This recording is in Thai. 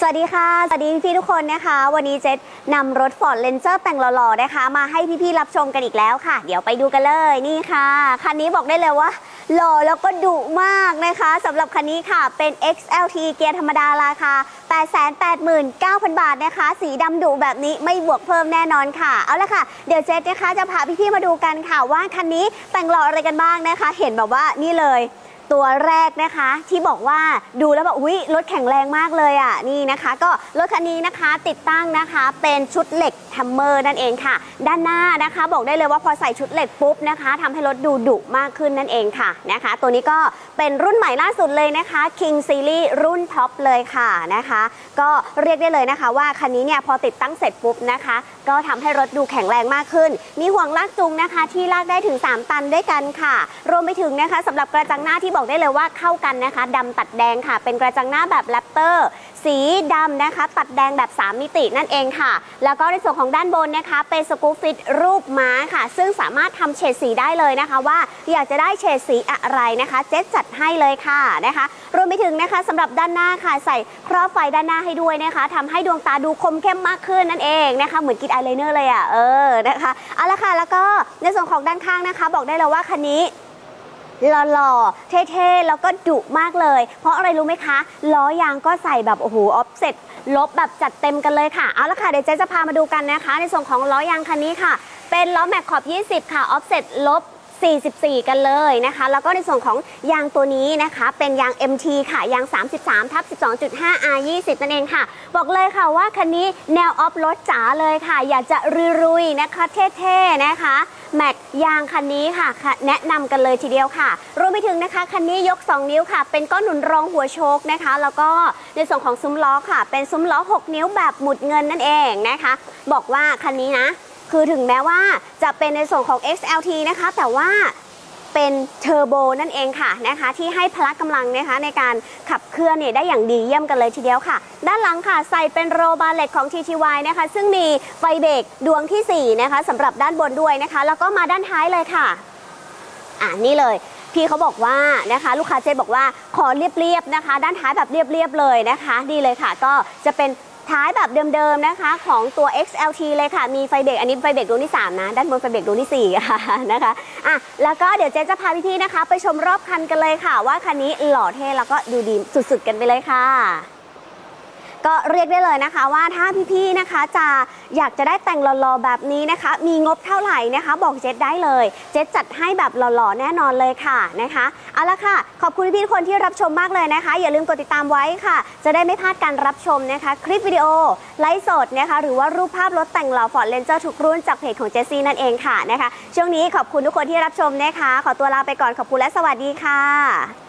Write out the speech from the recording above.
วัสดีค่ะสวัสดีพี่ทุกคนนะคะวันนี้เจษนำรถ Ford Ranger แต่งหล่อๆนะคะมาให้พี่ๆรับชมกันอีกแล้วค่ะเดี๋ยวไปดูกันเลยนี่ค่ะคันนี้บอกได้เลยว่าหล่อแล้วก็ดุมากนะคะสำหรับคันนี้ค่ะเป็น XLT เกียร์ธรรมดาราคา 889,000 บาทนะคะสีดำดุแบบนี้ไม่บวกเพิ่มแน่นอนค่ะเอาละค่ะเดี๋ยวเจษนะคะจะพาพี่ๆมาดูกันค่ะว่าคันนี้แต่งหล่ออะไรกันบ้างนะคะเห็นแบบว่านี่เลยตัวแรกนะคะที่บอกว่าดูแล้วแบบอุ๊ยรถแข็งแรงมากเลยอ่ะนี่นะคะก็รถคันนี้นะคะติดตั้งนะคะเป็นชุดเหล็กแฮมเมอร์นั่นเองค่ะด้านหน้านะคะบอกได้เลยว่าพอใส่ชุดเหล็กปุ๊บนะคะทำให้รถดูดุมากขึ้นนั่นเองค่ะนะคะตัวนี้ก็เป็นรุ่นใหม่ล่าสุดเลยนะคะ King Series รุ่นท็อปเลยค่ะนะคะก็เรียกได้เลยนะคะว่าคันนี้เนี่ยพอติดตั้งเสร็จปุ๊บนะคะก็ทำให้รถดูแข็งแรงมากขึ้นมีห่วงลากจูงนะคะที่ลากได้ถึง3ตันด้วยกันค่ะรวมไปถึงนะคะสำหรับกระจังหน้าที่บอกได้เลยว่าเข้ากันนะคะดำตัดแดงค่ะเป็นกระจังหน้าแบบแรปเตอร์สีดำนะคะตัดแดงแบบ3มิตินั่นเองค่ะแล้วก็ในส่วนของด้านบนนะคะเป็นสกู๊ปฟิตรูปม้าค่ะซึ่งสามารถทำเฉดสีได้เลยนะคะว่าอยากจะได้เฉดสีอะไรนะคะเจ๊จัดให้เลยค่ะนะคะรวมไปถึงนะคะสำหรับด้านหน้าค่ะใส่ครอบไฟด้านหน้าให้ด้วยนะคะทำให้ดวงตาดูคมเข้มมากขึ้นนั่นเองนะคะเหมือนกรีดอายไลเนอร์เลยอ่ะนะคะเอาละค่ะแล้วก็ในส่วนของด้านข้างนะคะบอกได้เลยว่าคันนี้หล่อๆเท่ๆแล้วก็ดุมากเลยเพราะอะไรรู้ไหมคะล้อยางก็ใส่แบบโอ้โหออฟเซ็ตลบแบบจัดเต็มกันเลยค่ะเอาละค่ะเดี๋ยวเจ๊จะพามาดูกันนะคะในส่วนของล้อยางคันนี้ค่ะเป็นล้อแม็กขอบ20ค่ะออฟเซ็ตลบ44กันเลยนะคะแล้วก็ในส่วนของยางตัวนี้นะคะเป็นยาง MT ค่ะยาง 33/12.5 R20 นั่นเองค่ะบอกเลยค่ะว่าคันนี้แนวออฟรถจ๋าเลยค่ะอยากจะรุยๆนะคะเท่ๆนะคะแม็กยางคันนี้ค่ะแนะนำกันเลยทีเดียวค่ะรวมไปถึงนะคะคันนี้ยก2นิ้วค่ะเป็นก้อนหนุนรองหัวโชคนะคะแล้วก็ในส่วนของซุ้มล้อค่ะเป็นซุ้มล้อ6นิ้วแบบหมุดเงินนั่นเองนะคะบอกว่าคันนี้นะคือถึงแม้ว่าจะเป็นในส่วนของ XLT นะคะแต่ว่าเป็นเทอร์โบนั่นเองค่ะนะคะที่ให้พละกำลังนะคะในการขับเคลื่อนเนี่ยได้อย่างดีเยี่ยมกันเลยทีเดียวค่ะด้านหลังค่ะใส่เป็นโรบาร์เล็ตของ TTY นะคะซึ่งมีไฟเบรกดวงที่4นะคะสำหรับด้านบนด้วยนะคะแล้วก็มาด้านท้ายเลยค่ะนี่เลยพี่เขาบอกว่านะคะลูกค้าเจบอกว่าขอเรียบๆนะคะด้านท้ายแบบเรียบๆเลยนะคะดีเลยค่ะก็จะเป็นท้ายแบบเดิมๆนะคะของตัว XLT เลยค่ะมีไฟเบรกอันนี้ไฟเบรกดวงที่3นะด้านบนไฟเบรกดวงที่4ค่ะนะคะแล้วก็เดี๋ยวเจ๊จะพาพี่ๆนะคะไปชมรอบคันกันเลยค่ะว่าคันนี้หล่อเท่แล้วก็ดูดีสุดๆกันไปเลยค่ะก็เรียกได้เลยนะคะว่าถ้าพี่ๆนะคะจะอยากจะได้แต่งหล่อๆแบบนี้นะคะมีงบเท่าไหร่นะคะบอกเจ๊ได้เลยเจ๊จัดให้แบบหล่อๆแน่นอนเลยค่ะนะคะเอาละค่ะขอบคุณพี่ๆทุกคนที่รับชมมากเลยนะคะอย่าลืมกดติดตามไว้ค่ะจะได้ไม่พลาดการรับชมนะคะคลิปวิดีโอไลฟ์สดนะคะหรือว่ารูปภาพรถแต่งหล่อ Ford Ranger ทุกรุ่นจากเพจของเจสซี่นั่นเองค่ะนะคะช่วงนี้ขอบคุณทุกคนที่รับชมนะคะขอตัวลาไปก่อนขอบคุณและสวัสดีค่ะ